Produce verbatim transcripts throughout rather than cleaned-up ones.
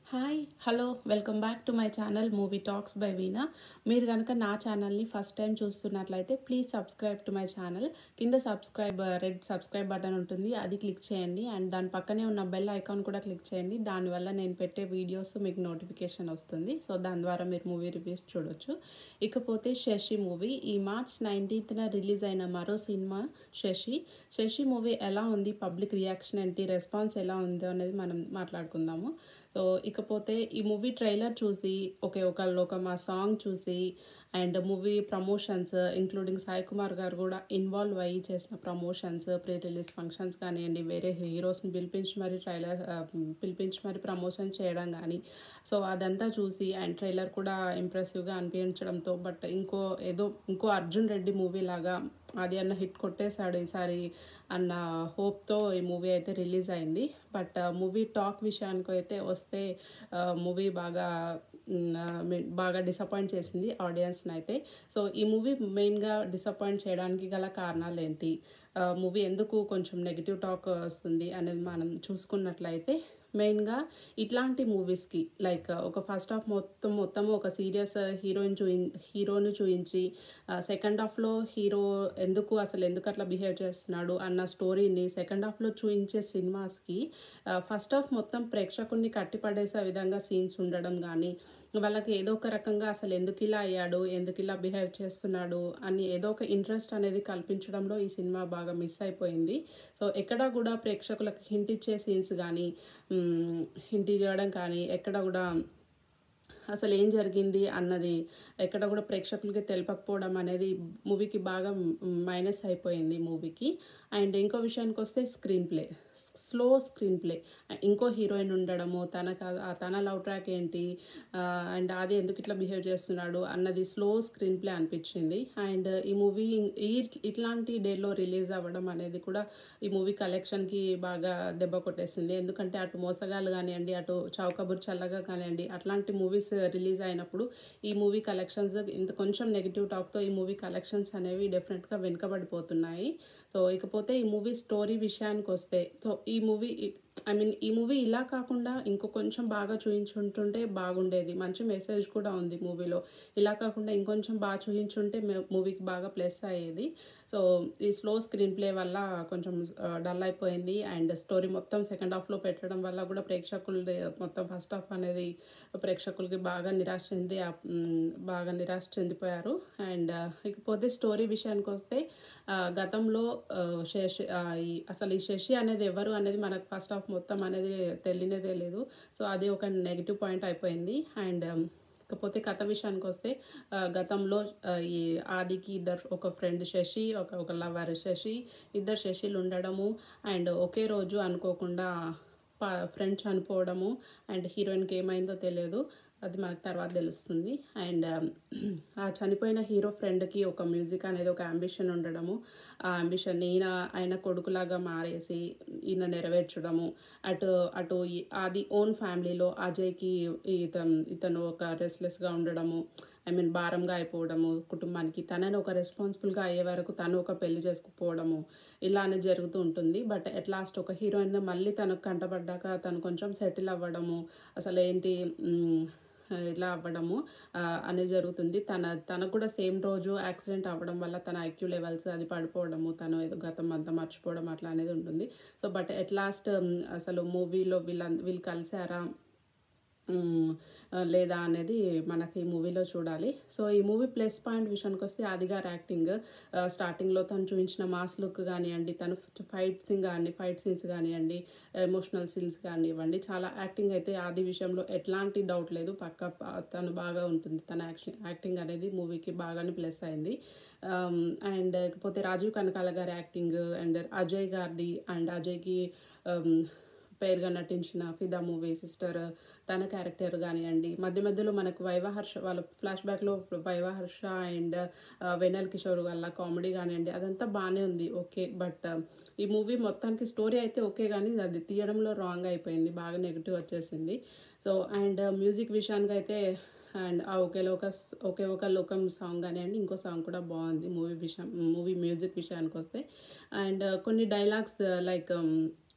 Hi hello welcome back to my channel movie talks by Veena. మీరు కనుక నా ఛానల్ని ఫస్ట్ టైం చూస్తున్నట్లయితే please subscribe to my channel. కింద సబ్స్క్రైబ్ రెడ్ సబ్స్క్రైబ్ బటన్ ఉంటుంది, అది క్లిక్ చేయండి. అండ్ దాని పక్కనే ఉన్న బెల్ ఐకాన్ కూడా క్లిక్ చేయండి. దానివల్ల నేను పెట్టే వీడియోస్ మీకు నోటిఫికేషన్ వస్తుంది. సో దాని ద్వారా మీరు మూవీ రివ్యూస్ చూడొచ్చు. ఇకపోతే శశి మూవీ ఈ మార్చ్ నైన్టీన్త్న రిలీజ్ అయిన మరో సినిమా శశి. శశి మూవీ ఎలా ఉంది, పబ్లిక్ రియాక్షన్ ఏంటి, రెస్పాన్స్ ఎలా ఉందో అనేది మనం మాట్లాడుకుందాము. సో ఇకపోతే ఈ మూవీ ట్రైలర్ చూసి ఒకే ఒక లోకం ఆ సాంగ్ చూసి and movie promotions including Sai Kumar గారు కూడా ఇన్వాల్వ్ అయ్యి చేసిన ప్రమోషన్స్, ప్రీ రిలీజ్ ఫంక్షన్స్ కానివ్వండి, వేరే హీరోస్ని పిలిపించి మరి ట్రైలర్ పిలిపించి మరి ప్రమోషన్ చేయడం కానీ, సో అదంతా చూసి అండ్ ట్రైలర్ కూడా ఇంప్రెసివ్గా అనిపించడంతో బట్ ఇంకో ఏదో ఇంకో అర్జున్ రెడ్డి మూవీ లాగా అది అన్న హిట్ కొట్టేశాడు ఈసారి అన్న హోప్తో ఈ మూవీ అయితే రిలీజ్ అయింది. బట్ మూవీ టాక్ విషయానికి అయితే వస్తే మూవీ బాగా బాగా డిసప్పాయింట్ చేసింది ఆడియన్స్ని అయితే. సో ఈ మూవీ మెయిన్గా డిసప్పాయింట్ చేయడానికి గల కారణాలు ఏంటి, మూవీ ఎందుకు కొంచెం నెగిటివ్ టాక్ వస్తుంది అనేది మనం చూసుకున్నట్లయితే మెయిన్గా ఇట్లాంటి మూవీస్కి లైక్ ఒక ఫస్ట్ హాఫ్ మొత్తం మొత్తం ఒక సీరియస్ హీరోయిన్ చూయి హీరోని చూయించి సెకండ్ హాఫ్లో హీరో ఎందుకు అసలు ఎందుకు అట్లా బిహేవ్ చేస్తున్నాడు అన్న స్టోరీని సెకండ్ హాఫ్లో చూయించే సినిమాస్కి ఫస్ట్ హాఫ్ మొత్తం ప్రేక్షకుల్ని కట్టిపడేసే విధంగా సీన్స్ ఉండడం కానీ, వాళ్ళకి ఏదో ఒక రకంగా అసలు ఎందుకు ఇలా అయ్యాడు, ఎందుకు ఇలా బిహేవ్ చేస్తున్నాడు అని ఏదో ఒక ఇంట్రెస్ట్ అనేది కల్పించడంలో ఈ సినిమా బాగా మిస్ అయిపోయింది. సో ఎక్కడ కూడా ప్రేక్షకులకు హింట్ ఇచ్చే సీన్స్ కానీ, హింట్ ఇవ్వడం కానీ, ఎక్కడ కూడా అసలు ఏం జరిగింది అన్నది ఎక్కడ కూడా ప్రేక్షకులకి తెలియకపోవడం అనేది మూవీకి బాగా మైనస్ అయిపోయింది మూవీకి. అండ్ ఇంకో విషయానికి వస్తే screen play, slow screen play, ఇంకో హీరోయిన్ ఉండడము, తన తన లవ్ ట్రాక్ ఏంటి అండ్ అది ఎందుకు ఇట్లా బిహేవ్ చేస్తున్నాడు అన్నది స్లో స్క్రీన్ ప్లే అనిపించింది. అండ్ ఈ మూవీ ఈ ఇట్లాంటి డేలో రిలీజ్ అవ్వడం అనేది కూడా ఈ మూవీ కలెక్షన్కి బాగా దెబ్బ కొట్టేసింది. ఎందుకంటే అటు మోసగాలు కానివ్వండి, అటు చౌకబుర్ చల్లగా కానివ్వండి, అట్లాంటి మూవీస్ రిలీజ్ అయినప్పుడు ఈ మూవీ కలెక్షన్స్ ఇంత కొంచెం నెగిటివ్ టాక్తో ఈ మూవీ కలెక్షన్స్ అనేవి డెఫినెట్గా వెనుకబడిపోతున్నాయి. సో ఇకపోతే ఈ మూవీ స్టోరీ విషయానికి వస్తే, సో ఈ మూవీ ఐ మీన్ ఈ మూవీ ఇలా కాకుండా ఇంకో కొంచెం బాగా చూయించుంటుంటే బాగుండేది. మంచి మెసేజ్ కూడా ఉంది మూవీలో. ఇలా కాకుండా ఇంకొంచెం బాగా చూయించుంటే మూవీకి బాగా ప్లస్ అయ్యేది. సో ఈ స్లో స్క్రీన్ ప్లే వల్ల కొంచెం డల్ అయిపోయింది. అండ్ స్టోరీ మొత్తం సెకండ్ హాఫ్లో పెట్టడం వల్ల కూడా ప్రేక్షకులు మొత్తం ఫస్ట్ హాఫ్ అనేది ప్రేక్షకులకి బాగా నిరాశ చెంది బాగా నిరాశ చెందిపోయారు. అండ్ ఇకపోతే స్టోరీ విషయానికి వస్తే గతంలో శశి అసలు ఈ శశి అనేది ఎవరు అనేది మనకు ఫస్ట్ హాఫ్ మొత్తం అనేది తెలియనే తెలియదు. సో అది ఒక నెగిటివ్ పాయింట్ అయిపోయింది. అండ్ ఇకపోతే కథ విషయానికి వస్తే గతంలో ఈ ఆదికి ఇద్దరు ఒక ఫ్రెండ్ శశి, ఒక ఒక లవర్ శశి, ఇద్దరు శశిలు ఉండడము అండ్ ఒకే రోజు అనుకోకుండా ఫ్రెండ్ చనిపోవడము అండ్ హీరోయిన్కి ఏమైందో తెలియదు, అది మనకు తర్వాత తెలుస్తుంది. అండ్ ఆ చనిపోయిన హీరో ఫ్రెండ్కి ఒక మ్యూజిక్ అనేది ఒక అంబిషన్ ఉండడము, ఆ అంబిషన్ ఈయన ఆయన కొడుకులాగా మారేసి ఈయన నెరవేర్చడము, అటు అటు అది ఓన్ ఫ్యామిలీలో అజయ్కి ఇతను ఇతను ఒక రెస్లెస్గా ఉండడము, ఐ మీన్ భారంగా అయిపోవడము కుటుంబానికి, తనని ఒక రెస్పాన్సిబుల్గా అయ్యే వరకు తను ఒక పెళ్లి చేసుకుపోవడము ఇలానే జరుగుతూ ఉంటుంది. బట్ అట్ లాస్ట్ ఒక హీరోయిన్ మళ్ళీ తనకు కంటపడ్డాక తను కొంచెం సెటిల్ అవ్వడము, అసలు ఏంటి ఇలా అవ్వడము అనేది జరుగుతుంది. తన తనకు కూడా సేమ్ రోజు యాక్సిడెంట్ అవ్వడం వల్ల తన ఐక్యూ లెవెల్స్ అది పడిపోవడము, తను ఏదో గతం అంతా మర్చిపోవడం అట్లా అనేది ఉంటుంది. సో బట్ ఎట్ లాస్ట్ అసలు మూవీలో వీళ్ళ వీళ్ళు కలిసారా లేదా అనేది మనకి ఈ మూవీలో చూడాలి. సో ఈ మూవీ ప్లస్ పాయింట్ విషయానికి వస్తే ఆదిగారు యాక్టింగ్, స్టార్టింగ్లో తను చూపించిన మాస్ లుక్ కానివ్వండి, తను ఫైట్ సీన్ కానీ ఫైట్ సీన్స్ కానివ్వండి, ఎమోషనల్ సీన్స్ కానివ్వండి, చాలా యాక్టింగ్ అయితే ఆది విషయంలో ఎట్లాంటి డౌట్ లేదు, పక్క తను బాగా ఉంటుంది. తన యాక్షన్ యాక్టింగ్ అనేది మూవీకి బాగానే ప్లస్ అయింది. అండ్ ఇకపోతే రాజీవ్ కనకాల గారి యాక్టింగ్ అండ్ అజయ్ గారిది అండ్ అజయ్కి పేరుగా నటించిన ఫిదా మూవీ సిస్టర్ తన క్యారెక్టర్ కానివ్వండి, మధ్య మధ్యలో మనకు వైవహర్ష వాళ్ళ ఫ్లాష్ బ్యాక్లో వైవహర్ష అండ్ వెన్నెల కిషోర్ వాళ్ళ కామెడీ కానివ్వండి అదంతా బాగానే ఉంది, ఓకే. బట్ ఈ మూవీ మొత్తానికి స్టోరీ అయితే ఓకే కానీ అది తీయడంలో రాంగ్ అయిపోయింది, బాగా నెగిటివ్ వచ్చేసింది. సో అండ్ మ్యూజిక్ విషయానికి అయితే అండ్ ఆ ఒకే లోక ఒకే ఒక లోకం సాంగ్ కానివ్వండి, ఇంకో సాంగ్ కూడా బాగుంది మూవీ విషయం మూవీ మ్యూజిక్ విషయానికి వస్తే. అండ్ కొన్ని డైలాగ్స్ లైక్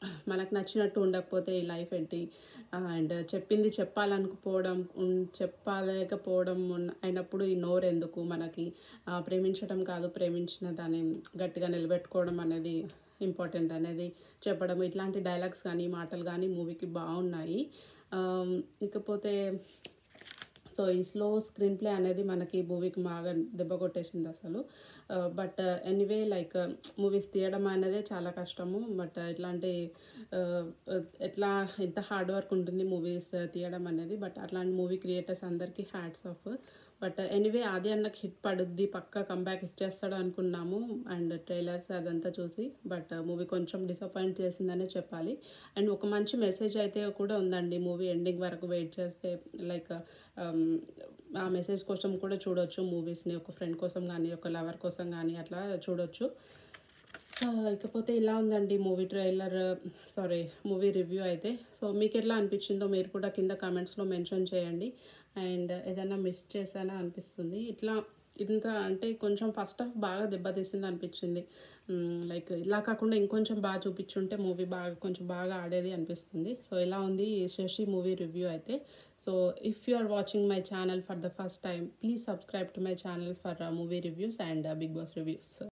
మనకు నచ్చినట్టు ఉండకపోతే ఈ లైఫ్ ఏంటి, అండ్ చెప్పింది చెప్పాలనుకోవడం ఉన్- చెప్పలేకపోవడం ఉన్న- అయినప్పుడు ఈ నోరు ఎందుకు మనకి, ఆ, ప్రేమించడం కాదు ప్రేమించిన దాన్ని గట్టిగా నిలబెట్టుకోవడం అనేది ఇంపార్టెంట్ అనేది చెప్పడం, ఇట్లాంటి డైలాగ్స్ కానీ మాటలు కానీ మూవీకి బాగున్నాయి. ఆమ్, ఇకపోతే సో ఈ స్లో స్క్రీన్ ప్లే అనేది మనకి మూవీకి బాగా దెబ్బ కొట్టేసింది అసలు. బట్ ఎనీవే లైక్ మూవీస్ తీయడం అనేది చాలా కష్టము. బట్ ఇట్లాంటి ఆ, ఎట్లా ఎంత హార్డ్ వర్క్ ఉంటుంది మూవీస్ తీయడం అనేది. బట్ అట్లాంటి మూవీ క్రియేటర్స్ అందరికీ hats off. But anyway Aadi అన్నకి హిట్ పడుద్ది, పక్కా కంబ్యాక్ ఇచ్చేస్తాడు అనుకున్నాము అండ్ ట్రైలర్స్ అదంతా చూసి. బట్ మూవీ కొంచెం డిసప్పాయింట్ చేసిందనే చెప్పాలి. అండ్ ఒక మంచి మెసేజ్ అయితే కూడా ఉందండి మూవీ ఎండింగ్ వరకు వెయిట్ చేస్తే. లైక్ ఆ మెసేజ్ కోసం కూడా చూడొచ్చు మూవీస్ని, ఒక ఫ్రెండ్ కోసం కానీ ఒక లవర్ కోసం కానీ అట్లా చూడొచ్చు. ఆ, ఇకపోతే ఇలా ఉందండి movie trailer, sorry movie review అయితే. సో మీకు ఎట్లా అనిపించిందో మీరు కూడా కింద కామెంట్స్లో మెన్షన్ చేయండి. అండ్ ఏదైనా మిస్ చేశానా అనిపిస్తుంది ఇట్లా, ఇంత అంటే కొంచెం ఫస్ట్ హాఫ్ బాగా దెబ్బతీసింది అనిపించింది. లైక్ ఇలా కాకుండా ఇంకొంచెం బాగా చూపించుంటే మూవీ బాగా కొంచెం బాగా ఆడేది అనిపిస్తుంది. సో ఇలా ఉంది శశి మూవీ రివ్యూ అయితే. So if you are watching my channel for the first time, please subscribe to my channel for movie reviews and Bigg Boss reviews.